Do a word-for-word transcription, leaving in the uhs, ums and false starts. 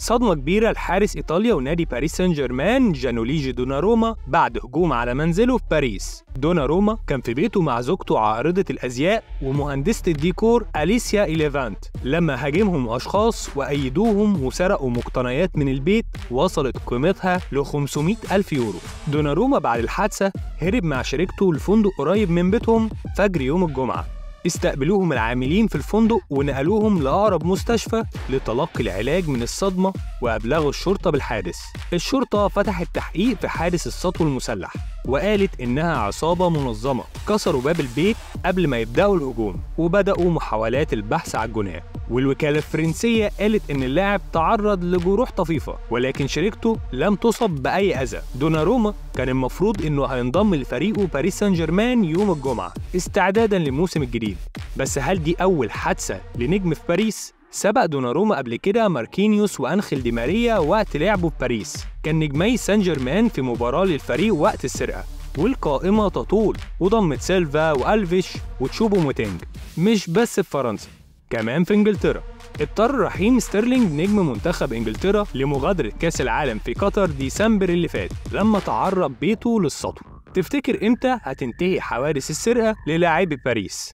صدمة كبيرة لحارس إيطاليا ونادي باريس سان جيرمان جانوليجي دوناروما بعد هجوم على منزله في باريس. دوناروما كان في بيته مع زوجته عارضة الأزياء ومهندسة الديكور أليسيا إليفانت لما هاجمهم أشخاص وأيدوهم وسرقوا مقتنيات من البيت وصلت قيمتها ل خمسمائة ألف يورو. دوناروما بعد الحادثة هرب مع شريكته لفندق قريب من بيتهم فجر يوم الجمعة. استقبلوهم العاملين في الفندق ونقلوهم لأقرب مستشفى لتلقي العلاج من الصدمة وأبلغوا الشرطة بالحادث. الشرطة فتحت تحقيق في حادث السطو المسلح وقالت إنها عصابة منظمة كسروا باب البيت قبل ما يبدأوا الهجوم وبدأوا محاولات البحث عن الجناه. والوكالة الفرنسية قالت إن اللاعب تعرض لجروح طفيفة ولكن شريكته لم تصب بأي أذى. دوناروما كان المفروض إنه هينضم لفريقه باريس سان جيرمان يوم الجمعة استعدادا للموسم الجديد، بس هل دي أول حادثة لنجم في باريس؟ سبق دوناروما قبل كده ماركينيوس وأنخيل دي ماريا وقت لعبه في باريس، كان نجمي سان جيرمان في مباراة للفريق وقت السرقة. والقائمة تطول وضمت سيلفا وألفيش وتشوبو موتينج. مش بس في فرنسا، كمان في انجلترا اضطر رحيم ستيرلينج نجم منتخب انجلترا لمغادرة كأس العالم في قطر ديسمبر اللي فات لما تعرض بيته للسطو. تفتكر امتى هتنتهي حوادث السرقة للاعبي باريس؟